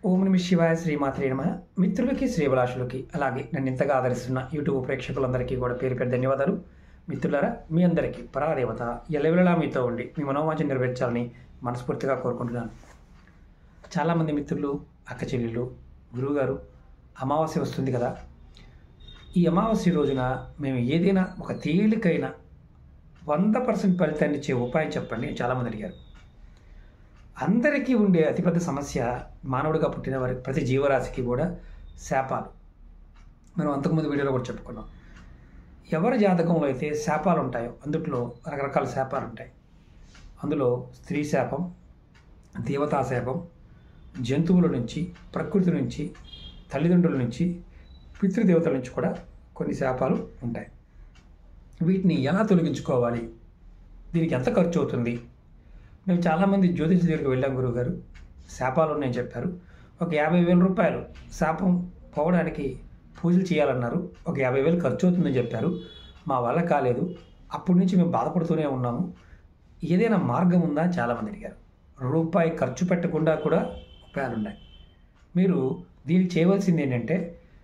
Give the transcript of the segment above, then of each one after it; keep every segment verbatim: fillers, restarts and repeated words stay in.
ఓం నమ శివాయ శ్రీమాత్రే నమః. మిత్రులకి శ్రీభిలాషులకి అలాగే నన్ను ఇంతగా ఆదరిస్తున్న యూట్యూబ్ ప్రేక్షకులందరికీ కూడా పేరు పేరు ధన్యవాదాలు. మిత్రులారా, మీ అందరికీ పరాదేవత ఎల్లవెల్లలా మీతో ఉండి మీ మనోవాంఛ నెరవేర్చాలని మనస్ఫూర్తిగా కోరుకుంటున్నాను. చాలామంది మిత్రులు, అక్క చెల్లెళ్ళు, గురువుగారు అమావాస్య వస్తుంది కదా, ఈ అమావాస్య రోజున మేము ఏదైనా ఒక తేలికైన వంద పర్సెంట్ ఫలితాన్ని ఇచ్చే ఉపాయం చెప్పండి అని చాలామంది అడిగారు. అందరికీ ఉండే అతిపెద్ద సమస్య మానవుడిగా పుట్టిన వారి ప్రతి జీవరాశికి కూడా శాపాలు. మనం అంతకుముందు వీడియోలో కూడా చెప్పుకున్నాం. ఎవరి జాతకంలో అయితే శాపాలు ఉంటాయో అందులో రకరకాల శాపాలు ఉంటాయి. అందులో స్త్రీ శాపం, దేవతా శాపం, జంతువుల నుంచి, ప్రకృతి నుంచి, తల్లిదండ్రుల నుంచి, పితృదేవతల నుంచి కూడా కొన్ని శాపాలు ఉంటాయి. వీటిని ఎలా తొలగించుకోవాలి, దీనికి ఎంత ఖర్చు అవుతుంది? మేము చాలామంది జ్యోతిష దగ్గరికి వెళ్ళాం. గురువుగారు శాపాలు ఉన్నాయని చెప్పారు. ఒక యాభై వేల రూపాయలు శాపం పోవడానికి పూజలు చేయాలన్నారు. ఒక యాభై వేలు ఖర్చు అవుతుందని చెప్పారు. మా వల్ల కాలేదు. అప్పటి నుంచి మేము బాధపడుతూనే ఉన్నాము. ఏదైనా మార్గం ఉందా అని చాలామంది అడిగారు. రూపాయి ఖర్చు పెట్టకుండా కూడా ఉపాయాలు ఉన్నాయి. మీరు దీనికి చేయవలసింది ఏంటంటే,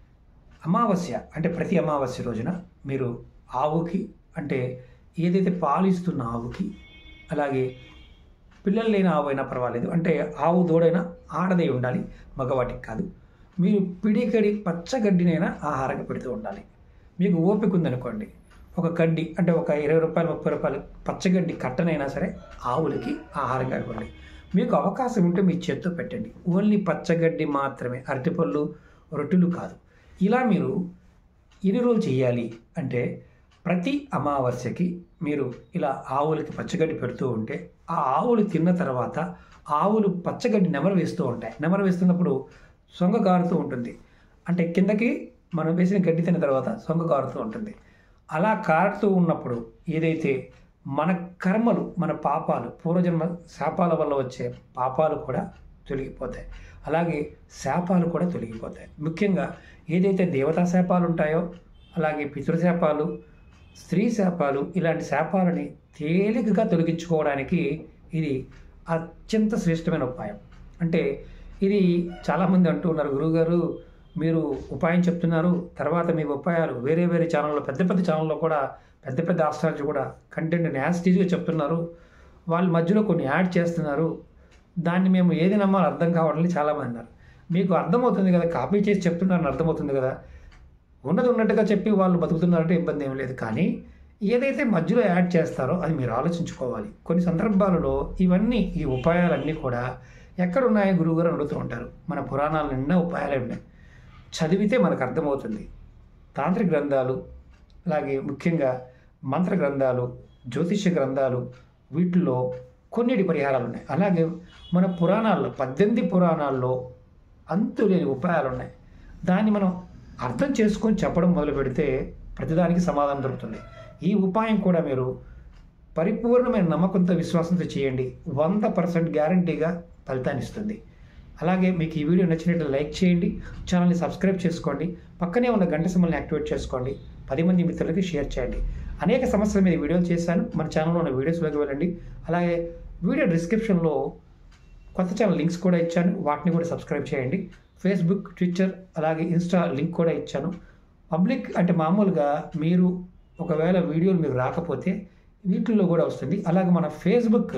అమావాస్య అంటే ప్రతి అమావాస్య రోజున మీరు ఆవుకి, అంటే ఏదైతే పాలిస్తున్న ఆవుకి, అలాగే పిల్లలు లేని ఆవు అయినా పర్వాలేదు, అంటే ఆవు దూడైనా ఆడదై ఉండాలి, మగవాటికి కాదు. మీరు పిడికడి పచ్చగడ్డినైనా ఆహారంగా పెడుతూ ఉండాలి. మీకు ఓపిక ఉందనుకోండి, ఒక గడ్డి అంటే ఒక ఇరవై రూపాయలు ముప్పై రూపాయలు పచ్చగడ్డి కట్టనైనా సరే ఆవులకి ఆహారంగా ఇవ్వండి. మీకు అవకాశం ఉంటే మీ చేత్తో పెట్టండి. ఓన్లీ పచ్చగడ్డి మాత్రమే, అరటిపళ్ళు, రొట్టెలు కాదు. ఇలా మీరు ఎన్ని రోజులు చేయాలి అంటే, ప్రతి అమావాస్యకి మీరు ఇలా ఆవులకి పచ్చగడ్డి పెడుతూ ఉంటే, ఆ ఆవులు తిన్న తర్వాత ఆవులు పచ్చగడ్డి నెమరు వేస్తూ ఉంటాయి. నెమరు వేస్తున్నప్పుడు సొంగ కారుతూ ఉంటుంది. అంటే కిందకి మనం వేసిన గడ్డి తిన్న తర్వాత సొంగ కారుతూ ఉంటుంది. అలా కారుతూ ఉన్నప్పుడు ఏదైతే మన కర్మలు, మన పాపాలు, పూర్వజన్మ శాపాల వల్ల వచ్చే పాపాలు కూడా తొలగిపోతాయి. అలాగే శాపాలు కూడా తొలగిపోతాయి. ముఖ్యంగా ఏదైతే దేవతా శాపాలు ఉంటాయో, అలాగే పితృశాపాలు, స్త్రీ శాపాలు, ఇలాంటి శాపాలని తేలికగా తొలగించుకోవడానికి ఇది అత్యంత శ్రేష్టమైన ఉపాయం. అంటే ఇది చాలామంది అంటూ ఉన్నారు, గురువుగారు మీరు ఉపాయం చెప్తున్నారు, తర్వాత మీ ఉపాయాలు వేరే వేరే ఛానల్లో, పెద్ద పెద్ద ఛానల్లో కూడా, పెద్ద పెద్ద ఆస్ట్రాలజీ కూడా కంటెంట్ని యాస్టీజ్గా చెప్తున్నారు, వాళ్ళు మధ్యలో కొన్ని యాడ్ చేస్తున్నారు, దాన్ని మేము ఏది నమ్మాలో అర్థం కావట్లేదు చాలామంది అన్నారు. మీకు అర్థమవుతుంది కదా, కాపీ చేసి చెప్తున్నారని అర్థమవుతుంది కదా, ఉన్నది ఉన్నట్టుగా చెప్పి వాళ్ళు బతుకుతున్నారంటే ఇబ్బంది ఏం లేదు. కానీ ఏదైతే మధ్యలో యాడ్ చేస్తారో అది మీరు ఆలోచించుకోవాలి. కొన్ని సందర్భాలలో ఇవన్నీ, ఈ ఉపాయాలన్నీ కూడా ఎక్కడున్నాయో గురువుగారు అడుగుతూ ఉంటారు. మన పురాణాల నిండా ఉపాయాలే ఉన్నాయి, చదివితే మనకు అర్థమవుతుంది. తాంత్రిక గ్రంథాలు, అలాగే ముఖ్యంగా మంత్ర గ్రంథాలు, జ్యోతిష్య గ్రంథాలు, వీటిల్లో కొన్నిటి పరిహారాలు ఉన్నాయి. అలాగే మన పురాణాల్లో, పద్దెనిమిది పురాణాల్లో అంతులేని ఉపాయాలు ఉన్నాయి. దాన్ని మనం అర్థం చేసుకొని చెప్పడం మొదలు పెడితే ప్రతిదానికి సమాధానం దొరుకుతుంది. ఈ ఉపాయం కూడా మీరు పరిపూర్ణమైన నమ్మకంతో, విశ్వాసంతో చేయండి. వంద పర్సెంట్ గ్యారంటీగా ఫలితాన్ని ఇస్తుంది. అలాగే మీకు ఈ వీడియో నచ్చినట్లయితే లైక్ చేయండి, ఛానల్ని సబ్స్క్రైబ్ చేసుకోండి, పక్కనే ఉన్న గంట సింబల్ని యాక్టివేట్ చేసుకోండి, పది మంది మిత్రులకి షేర్ చేయండి. అనేక సమస్యల మీద వీడియోలు చేశాను, మన ఛానల్లో ఉన్న వీడియోస్లోకి వెళ్ళండి. అలాగే వీడియో డిస్క్రిప్షన్లో కొత్త ఛానల్ లింక్స్ కూడా ఇచ్చాను, వాటిని కూడా సబ్స్క్రైబ్ చేయండి. ఫేస్బుక్, ట్విట్టర్, అలాగే ఇన్స్టా లింక్ కూడా ఇచ్చాను. పబ్లిక్ అంటే మామూలుగా మీరు ఒకవేళ వీడియోలు మీకు రాకపోతే వీటిల్లో కూడా వస్తుంది. అలాగే మన ఫేస్బుక్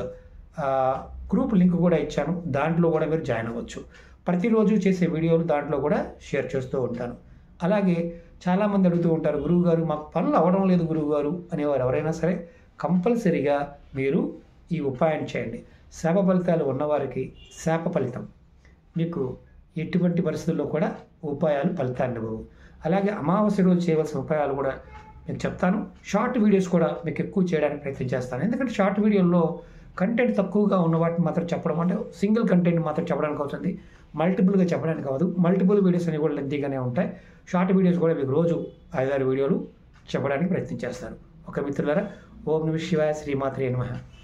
గ్రూప్ లింక్ కూడా ఇచ్చాను, దాంట్లో కూడా మీరు జాయిన్ అవ్వచ్చు. ప్రతిరోజు చేసే వీడియోలు దాంట్లో కూడా షేర్ చేస్తూ ఉంటాను. అలాగే చాలామంది అడుగుతూ ఉంటారు, గురువుగారు మాకు పనులు అవ్వడం లేదు గురువుగారు అనేవారు ఎవరైనా సరే కంపల్సరీగా మీరు ఈ ఉపాయం చేయండి. శాప ఫలితాలు ఉన్నవారికి శాప ఫలితం, మీకు ఎటువంటి పరిస్థితుల్లో కూడా ఉపాయాలు ఫలితాన్ని ఇవ్వవు. అలాగే అమావాస్య రోజు చేయవలసిన ఉపాయాలు కూడా మీకు చెప్తాను. షార్ట్ వీడియోస్ కూడా మీకు ఎక్కువ చేయడానికి ప్రయత్నం చేస్తాను. ఎందుకంటే షార్ట్ వీడియోల్లో కంటెంట్ తక్కువగా ఉన్న వాటిని మాత్రం చెప్పడం, అంటే సింగిల్ కంటెంట్ మాత్రం చెప్పడానికి అవుతుంది, మల్టిపుల్గా చెప్పడానికి అవ్వదు. మల్టిపుల్ వీడియోస్ అనేవి కూడా లెంతీగానే ఉంటాయి. షార్ట్ వీడియోస్ కూడా మీకు రోజు ఐదారు వీడియోలు చెప్పడానికి ప్రయత్నం చేస్తాను. ఒక మిత్రులారా, ఓం నమః శివాయ శ్రీమాత్రే నమః.